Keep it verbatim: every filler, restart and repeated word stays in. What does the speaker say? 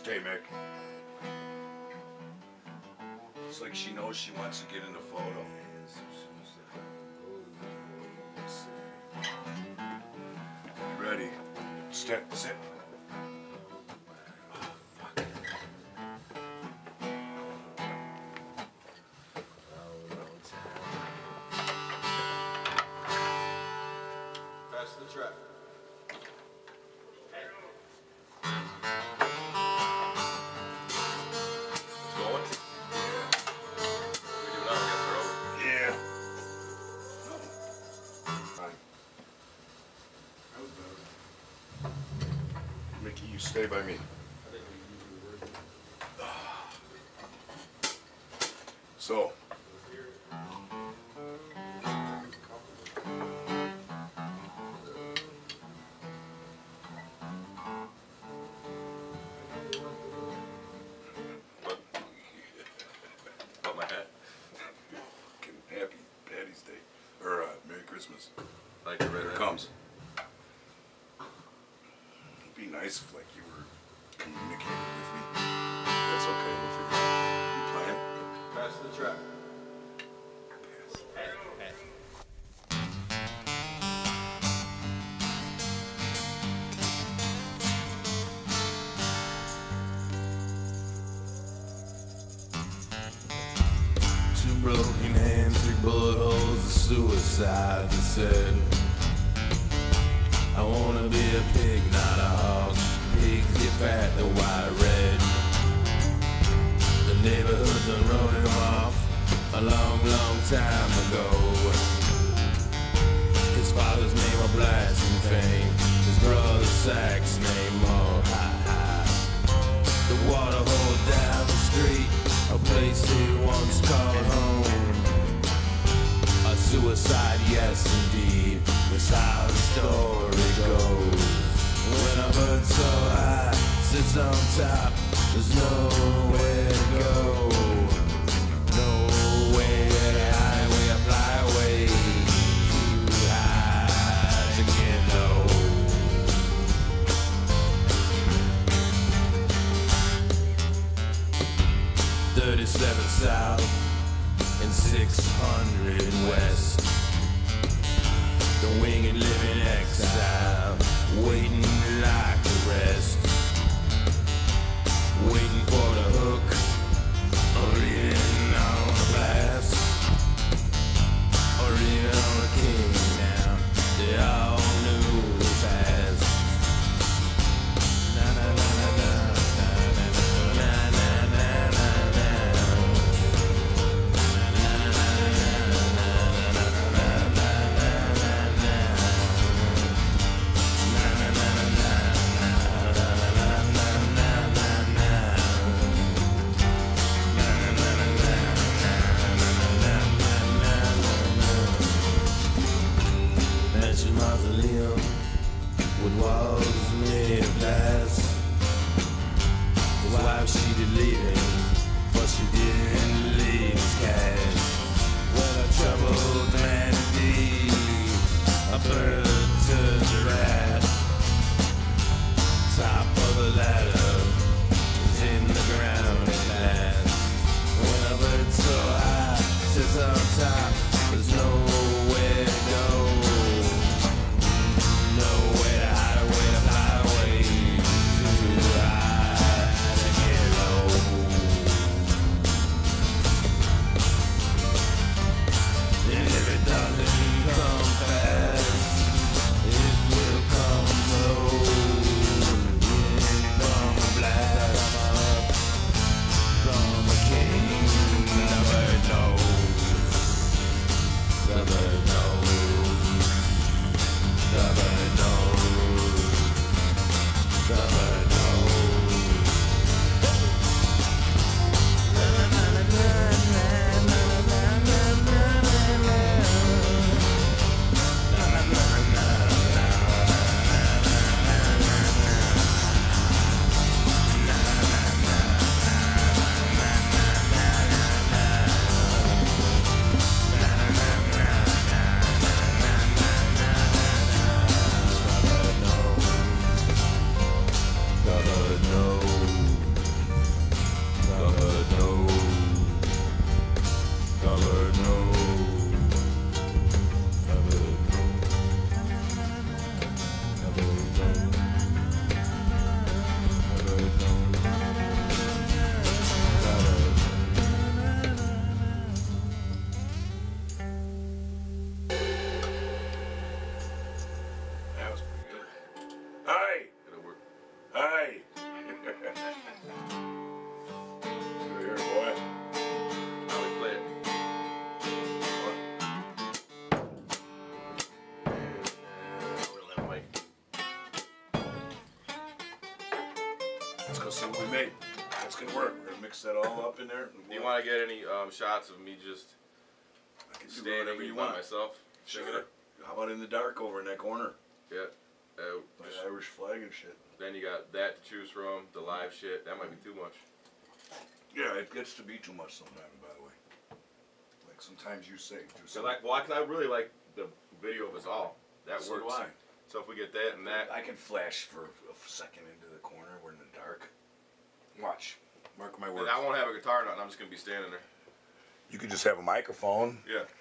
Stay, Mick. It's like she knows she wants to get in the photo. Ready? Step, sit. Oh, fuck. Pass the track. Mickey, you stay by me. So. Got my hat. Fucking happy Patty's Day. Or, uh, Merry Christmas. Like it right Here it now. comes. It'd be nice if, like, you were communicating with me. That's okay, we'll figure it out. You playing? Pass the track. Pass. Pass. Two broken hands, three bullet holes, a suicide. He said, I wanna be a pig, not a hog. Pigs get fat, the white red. The neighborhood done wrote him off a long, long time ago. His father's name a blasting fame, his brother Sack's name more high, high. The water hole down the street, a place he once called home. A suicide, yes indeed, that's how the story goes. When a bird so high sits on top, there's nowhere to go. Nowhere to highway, a flyway, too high to get low. thirty-seven south and six hundred west. The winged living exile, waiting like the rest. Waiting for the hook, or even on the blast, or even on the king now. They all knew the past. Na na na na na na na na na na na. Mansion mausoleum with walls made of glass. His wife, she did leave him, but she didn't leave his cash. Well, a troubled man indeed, a bird to the rat. Top of the ladder is in the ground at last. When a bird so high sits on top, there's nowhere to go. Nowhere to hide away, to fly away, too high to get low. And if it doesn't come fast, it will come slow. From a blast up, from a king, the bird knows. let's see what we made. That's gonna work. We're gonna mix that all up in there. Do you want to get any um, shots of me just I can do standing whatever you by want. myself? singing Sure. it? How about in the dark over in that corner? Yeah. Uh, By just- the Irish flag and shit. then you got that to choose from. The live shit. That might be too much. Yeah, it gets to be too much sometimes, by the way. Like sometimes you say, do So like, well, 'cause I really like the video of us all. That So do works. I. So if we get that and that, I can flash for a second into the corner. We're in the dark. Watch. Mark my then words. I won't have a guitar, nothing. I'm just gonna be standing there. You could just have a microphone. Yeah.